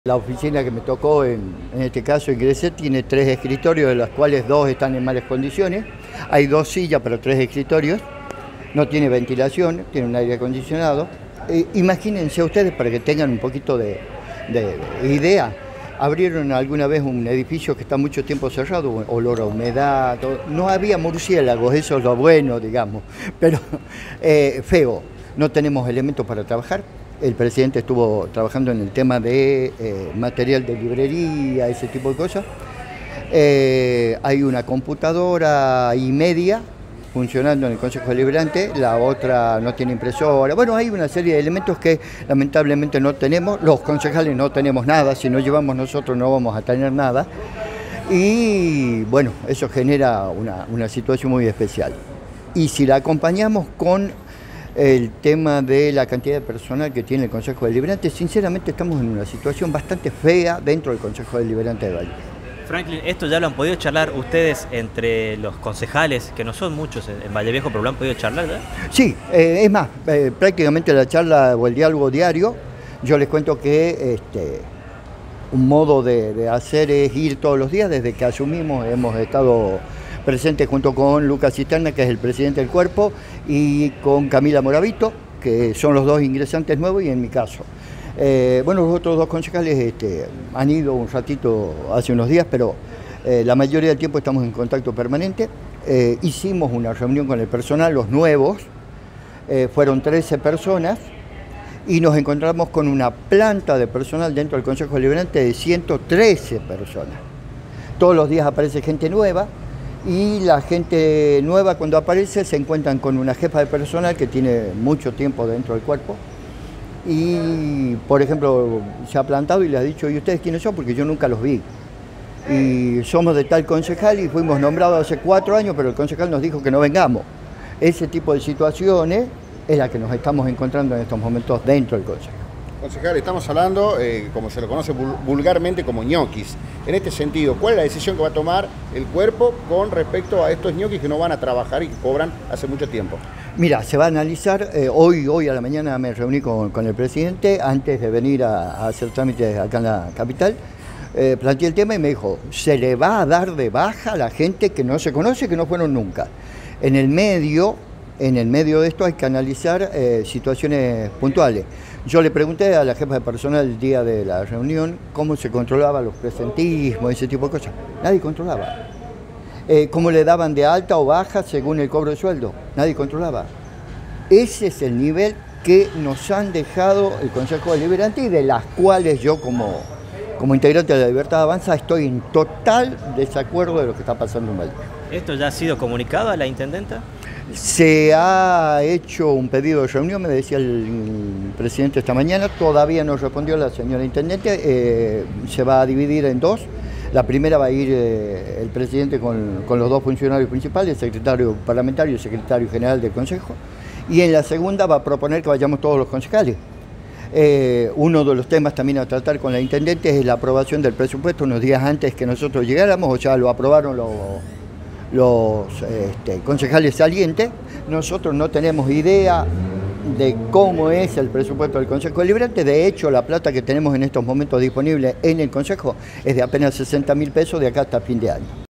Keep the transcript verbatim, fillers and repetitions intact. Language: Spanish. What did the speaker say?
La oficina que me tocó, en, en este caso ingresé, tiene tres escritorios, de los cuales dos están en malas condiciones. Hay dos sillas para tres escritorios, no tiene ventilación, tiene un aire acondicionado. Eh, imagínense ustedes, para que tengan un poquito de, de, de idea, abrieron alguna vez un edificio que está mucho tiempo cerrado, olor a humedad, todo. No había murciélagos, eso es lo bueno, digamos, pero eh, feo, no tenemos elementos para trabajar. El presidente estuvo trabajando en el tema de eh, material de librería, ese tipo de cosas. Eh, hay una computadora y media funcionando en el Consejo Deliberante, la otra no tiene impresora. Bueno, hay una serie de elementos que lamentablemente no tenemos. Los concejales no tenemos nada, si no llevamos nosotros no vamos a tener nada. Y bueno, eso genera una, una situación muy especial. Y si la acompañamos con el tema de la cantidad de personal que tiene el Consejo Deliberante, sinceramente estamos en una situación bastante fea dentro del Consejo Deliberante de Valle. Franklin, ¿esto ya lo han podido charlar ustedes entre los concejales, que no son muchos en Valle Viejo, pero lo han podido charlar ya? Sí, eh, es más, eh, prácticamente la charla o el diálogo diario, yo les cuento que este, un modo de, de hacer es ir todos los días. Desde que asumimos hemos estado presentes junto con Lucas Cisterna, que es el presidente del cuerpo, y con Camila Moravito, que son los dos ingresantes nuevos, y en mi caso. Eh, bueno, los otros dos concejales este, han ido un ratito hace unos días, pero eh, la mayoría del tiempo estamos en contacto permanente. Eh, hicimos una reunión con el personal, los nuevos, eh, fueron trece personas, y nos encontramos con una planta de personal dentro del Consejo Deliberante de ciento trece personas. Todos los días aparece gente nueva, y la gente nueva cuando aparece se encuentran con una jefa de personal que tiene mucho tiempo dentro del cuerpo. Y, por ejemplo, se ha plantado y le ha dicho: ¿y ustedes quiénes son? Porque yo nunca los vi. Y somos de tal concejal y fuimos nombrados hace cuatro años, pero el concejal nos dijo que no vengamos. Ese tipo de situaciones es la que nos estamos encontrando en estos momentos dentro del consejo. Concejal, estamos hablando, eh, como se lo conoce vulgarmente, como ñoquis. En este sentido, ¿cuál es la decisión que va a tomar el cuerpo con respecto a estos ñoquis que no van a trabajar y que cobran hace mucho tiempo? Mira, se va a analizar, eh, hoy, hoy a la mañana me reuní con, con el presidente antes de venir a, a hacer trámites acá en la capital. Eh, planteé el tema y me dijo: se le va a dar de baja a la gente que no se conoce, que no fueron nunca. En el medio, en el medio de esto hay que analizar eh, situaciones puntuales. Yo le pregunté a la jefa de personal el día de la reunión cómo se controlaba los presentismos, ese tipo de cosas. Nadie controlaba. Eh, cómo le daban de alta o baja según el cobro de sueldo. Nadie controlaba. Ese es el nivel que nos han dejado el Consejo Deliberante y de las cuales yo como, como integrante de la Libertad Avanza estoy en total desacuerdo de lo que está pasando en Valle. ¿Esto ya ha sido comunicado a la intendenta? Se ha hecho un pedido de reunión, me decía el presidente esta mañana, todavía no respondió la señora intendente, eh, se va a dividir en dos. La primera va a ir eh, el presidente con, con los dos funcionarios principales, el secretario parlamentario y el secretario general del Consejo, y en la segunda va a proponer que vayamos todos los concejales. Eh, uno de los temas también a tratar con la intendente es la aprobación del presupuesto unos días antes que nosotros llegáramos, o ya lo aprobaron los... los este, concejales salientes. Nosotros no tenemos idea de cómo es el presupuesto del Consejo Deliberante. De hecho, la plata que tenemos en estos momentos disponible en el Consejo es de apenas sesenta mil pesos de acá hasta fin de año.